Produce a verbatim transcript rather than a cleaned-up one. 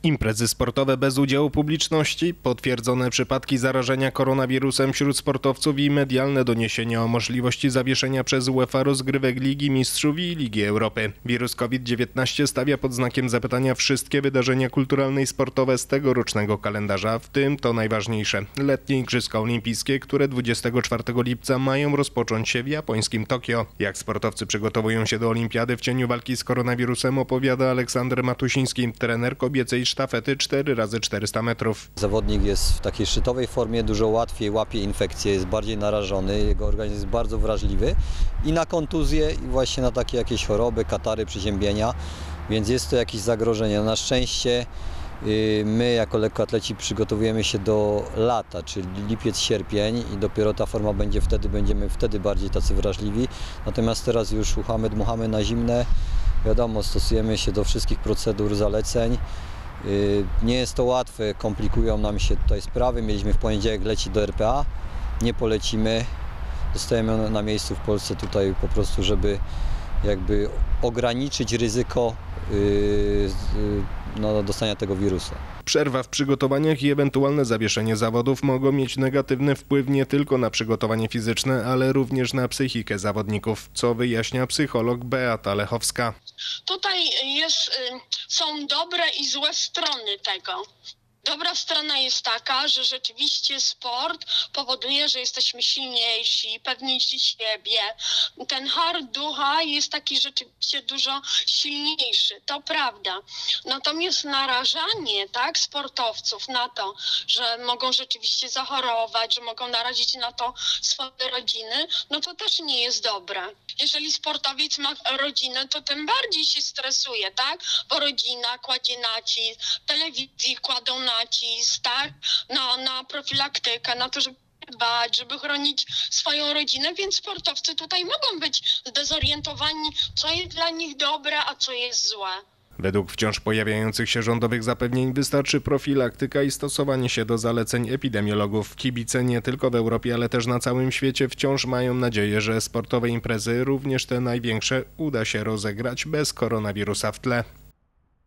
Imprezy sportowe bez udziału publiczności, potwierdzone przypadki zarażenia koronawirusem wśród sportowców i medialne doniesienia o możliwości zawieszenia przez UEFA rozgrywek Ligi Mistrzów i Ligi Europy. Wirus COVID dziewiętnaście stawia pod znakiem zapytania wszystkie wydarzenia kulturalne i sportowe z tegorocznego kalendarza, w tym to najważniejsze – letnie Igrzyska Olimpijskie, które dwudziestego czwartego lipca mają rozpocząć się w japońskim Tokio. Jak sportowcy przygotowują się do olimpiady w cieniu walki z koronawirusem, opowiada Aleksander Matusiński, trener kobiecej sztafety cztery razy czterysta metrów. Zawodnik jest w takiej szczytowej formie, dużo łatwiej łapie infekcje, jest bardziej narażony, jego organizm jest bardzo wrażliwy i na kontuzje, i właśnie na takie jakieś choroby, katary, przeziębienia, więc jest to jakieś zagrożenie. Na szczęście my jako lekkoatleci przygotowujemy się do lata, czyli lipiec, sierpień, i dopiero ta forma będzie wtedy, będziemy wtedy bardziej tacy wrażliwi. Natomiast teraz już uchamy, dmuchamy na zimne, wiadomo, stosujemy się do wszystkich procedur, zaleceń. Nie jest to łatwe, komplikują nam się tutaj sprawy. Mieliśmy w poniedziałek lecieć do R P A, nie polecimy, zostajemy na miejscu w Polsce tutaj po prostu, żeby jakby ograniczyć ryzyko yy, no, dostania tego wirusa. Przerwa w przygotowaniach i ewentualne zawieszenie zawodów mogą mieć negatywny wpływ nie tylko na przygotowanie fizyczne, ale również na psychikę zawodników, co wyjaśnia psycholog Beata Lechowska. Tutaj jest, są dobre i złe strony tego. Dobra strona jest taka, że rzeczywiście sport powoduje, że jesteśmy silniejsi, pewniejsi siebie. Ten hard ducha jest taki rzeczywiście dużo silniejszy, to prawda. Natomiast narażanie, tak, sportowców na to, że mogą rzeczywiście zachorować, że mogą narazić na to swoje rodziny, no to też nie jest dobre. Jeżeli sportowiec ma rodzinę, to tym bardziej się stresuje, tak? Bo rodzina kładzie nacisk, telewizji kładą nacisk, nacisk, tak, na, na profilaktykę, na to, żeby dbać, żeby chronić swoją rodzinę, więc sportowcy tutaj mogą być zdezorientowani, co jest dla nich dobre, a co jest złe. Według wciąż pojawiających się rządowych zapewnień wystarczy profilaktyka i stosowanie się do zaleceń epidemiologów. Kibice nie tylko w Europie, ale też na całym świecie wciąż mają nadzieję, że sportowe imprezy, również te największe, uda się rozegrać bez koronawirusa w tle.